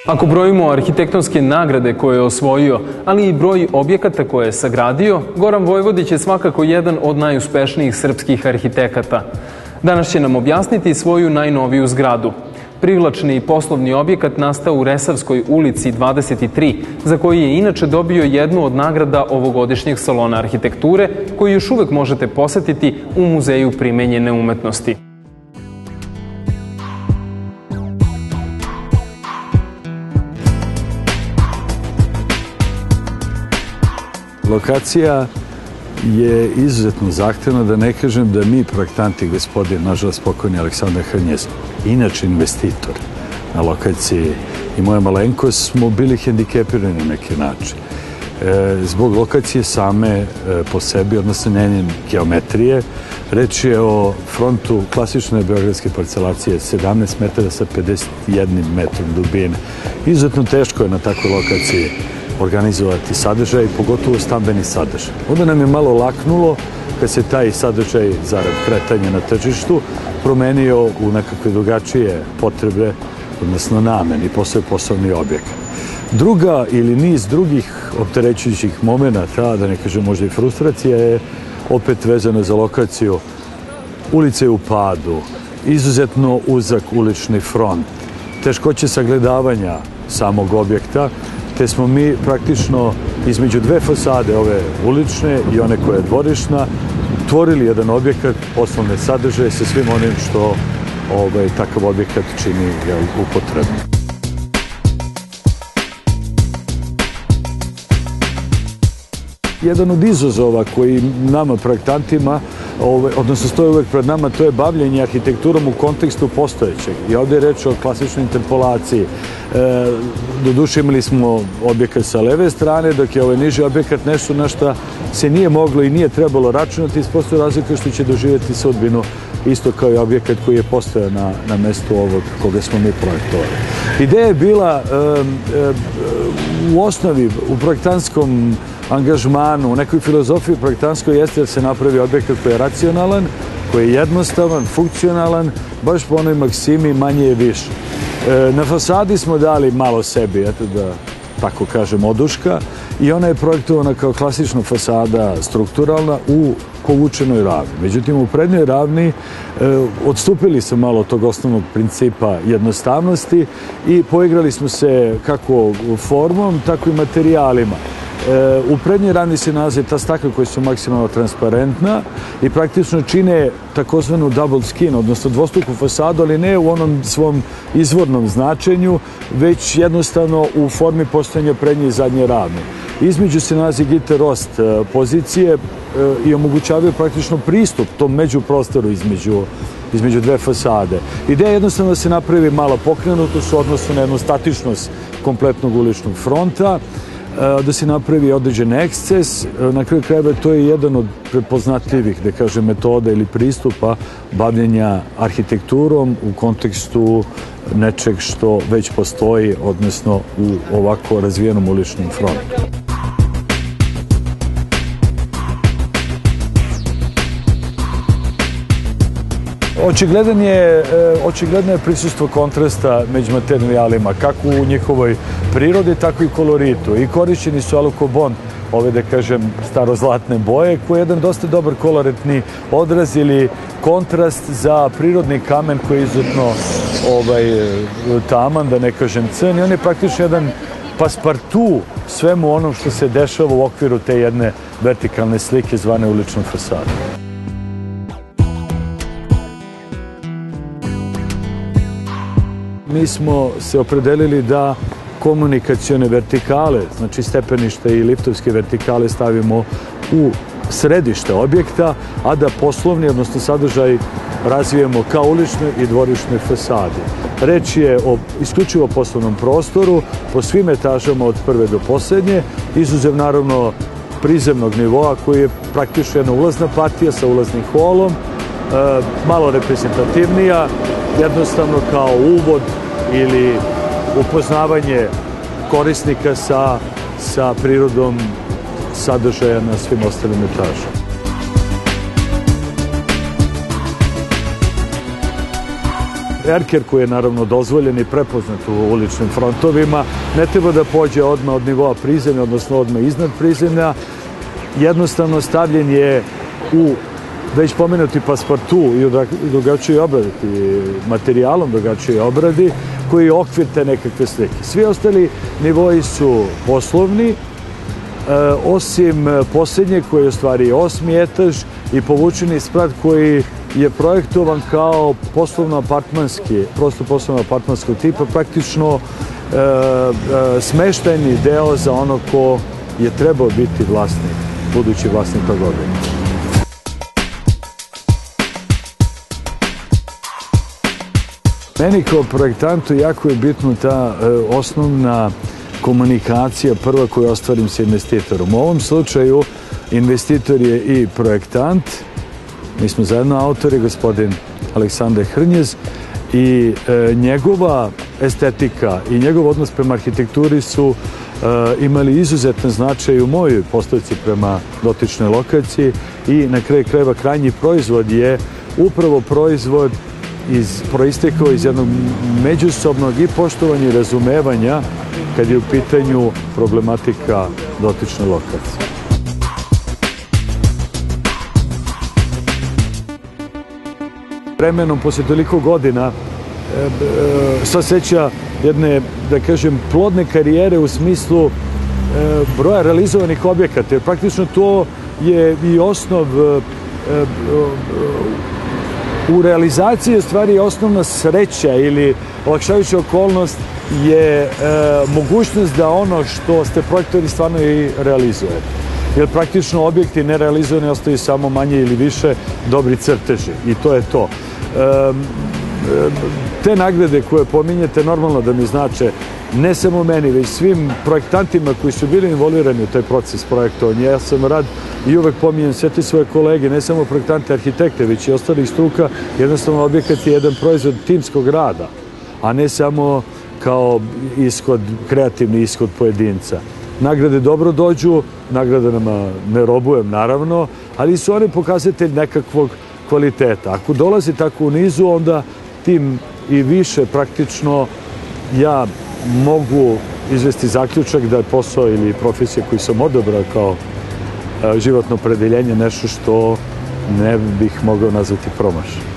Ako brojimo arhitektonske nagrade koje je osvojio, ali i broj objekata koje je sagradio, Goran Vojvodić je svakako jedan od najuspešnijih srpskih arhitekata. Danas će nam objasniti svoju najnoviju zgradu. Privlačni poslovni objekat nastao u Resavskoj ulici 23, za koji je inače dobio jednu od nagrada ovogodišnjeg salona arhitekture, koju još uvek možete posetiti u Muzeju primenjene umetnosti. Lokacija je izuzetno zahtevna, da ne kažem da mi projektanti, gospodin, nažalost pokojni Aleksandar Hrnjez, inače investitor na lokaciji i moja malenkost, smo bili hendikepirani na neki način. Zbog lokacije same po sebi, odnosno njenje geometrije, reč je o frontu klasične beogradske parcelacije 17 metara sa 51 metrom dubine. Izuzetno teško je na takvoj lokaciji organizovati sadržaj, pogotovo stambeni sadržaj. Onda nam je malo laknulo kad se taj sadržaj zarad kretanja na tržištu promenio u nekakve drugačije potrebe, odnosno namen i postao poslovni objekat. Druga ili niz drugih opterećujućih momenta, da ne kažem možda i frustracija, je opet vezana za lokaciju. Ulice je u padu, izuzetno uzak ulični front, teškoće sagledavanja samog objekta, te smo mi praktično između dve fasade, ove ulične i one koja je dvorišna, tvorili jedan objekat, poslovne sadržaje sa svim onim što takav objekat čini upotrebno. Jedan od izazova koji nama projektantima, odnosno stoji uvek pred nama, to je bavljenje arhitekturom u kontekstu postojećeg. I ovde je reč o klasičnoj interpolaciji. Doduše imali smo objekat sa leve strane, dok je ovaj niži objekat nešto na šta se nije moglo i nije trebalo računati, iz postoje razlika što će doživjeti sudbinu isto kao i objekat koji je postojao na mestu ovog koga smo mi projektovali. Ideja je bila u osnovi, u projektanskom angažmanu, u nekoj filozofiji projektanskoj jeste da se napravi objekat koji je racionalan, koji je jednostavan, funkcionalan, baš po onoj maksimi manje je više. Na fasadi smo dali malo sebi, eto da tako kažem, oduška, i ona je projektovana kao klasična fasada strukturalna u povučenoj ravni. Međutim, u prednjoj ravni odstupili smo malo od tog osnovnog principa jednostavnosti i poigrali smo se kako formom, tako i materijalima. U prednjoj ravni se nalaze ta stakla koja su maksimalno transparentna i praktično čine takozvanu double skin, odnosno dvostruku fasadu, ali ne u onom svom izvornom značenju, već jednostavno u formi postojanja prednje i zadnje ravne. Između se nalazi gitarost pozicije i omogućavaju praktično pristup tom međuprostoru između dve fasade. Ideja je jednostavno da se napravi mala pokrenutost u odnosu na jednu statičnost kompletnog uličnog fronta, da se napravi određen eksces. Na kraju krajeva to je jedan od prepoznatljivih, da kažem, metoda ili pristupa bavljenja arhitekturom u kontekstu nečeg što već postoji, odnosno u ovako razvijenom uličnom frontu. Očigledno je prisustvo kontrasta među materijalima, kako u njihovoj prirodi, tako i koloritu. I korišćeni su alukobond, ove, da kažem, starozlatne boje, koji je jedan dosta dobar koloretni odraz ili kontrast za prirodni kamen koji je izuzetno taman, da ne kažem crn. I on je praktično jedan paspartu svemu onom što se dešava u okviru te jedne vertikalne slike zvane uličnom fasadom. Mi smo se opredelili da komunikacione vertikale, znači stepenište i liftovske vertikale, stavimo u središte objekta, a da poslovni, odnosno sadržaj, razvijemo kao ulične i dvorišne fasade. Reč je o isključivo poslovnom prostoru, po svim etažama od prve do poslednje, izuzev naravno prizemnog nivoa koji je praktično jedna ulazna patija sa ulaznim holom, malo reprezentativnija, jednostavno kao uvod ili upoznavanje korisnika sa prirodom sadržaja na svim ostalim etažama. erker koji je naravno dozvoljen i prepoznat u uličnim frontovima, ne treba da pođe odmah od nivoa prizemlja, odnosno odmah iznad prizemlja. Jednostavno stavljen je u već pomenuti paspartu i u drugačijoj obradi, materijalom drugačijoj obradi, koji je okvir te nekakve slike. Svi ostali nivoji su poslovni, osim posljednje koji je u stvari 8. etaž i povučeni sprat koji je projektovan kao poslovno-apartmanskog tipa, praktično smeštajni deo za ono ko je trebao biti vlasnik, budući vlasnik trgovine. Meni kao projektantu jako je bitno ta osnovna komunikacija prva koju ostvarim sa investitorom. U ovom slučaju investitor je i projektant, mi smo zajedno autori, gospodin Aleksandar Hrnjez, i njegova estetika i njegov odnos prema arhitekturi su imali izuzetan značaj u mojoj postavci prema dotičnoj lokaciji i na kraju krajeva krajnji proizvod je upravo proizvod proistekao iz jednog međusobnog i poštovanja i razumevanja kad je u pitanju problematika dotične lokacije. Vremenom, posle toliko godina, sva seća jedne, da kažem, plodne karijere u smislu broja realizovanih objekata, jer praktično to je i osnov u realizaciji je stvari osnovna sreća ili olakšavajuća okolnost je mogućnost da ono što ste projektovali stvarno i realizujete. Jer praktično objekti nerealizovani ostaju samo manje ili više dobri crteži i to je to. Te nagrade koje pominjete normalno da mi znače ne samo meni, već svim projektantima koji su bili involvirani u taj proces projektovanja. Ja sam rad i uvek pominjem sve te svoje kolege, ne samo projektante, arhitekte, već i ostalih struka. Jednostavno, objekat je jedan proizvod timskog rada, a ne samo kao kreativni ishod pojedinca. Nagrade dobro dođu, nagradama ne robujem naravno, ali su oni pokazatelj nekakvog kvaliteta. Ako dolazi tako u nizu, onda tim i više praktično ja mogu izvesti zaključak da je posao ili profesija koju sam odabrao kao životno opredeljenje nešto što ne bih mogao nazvati promašaj.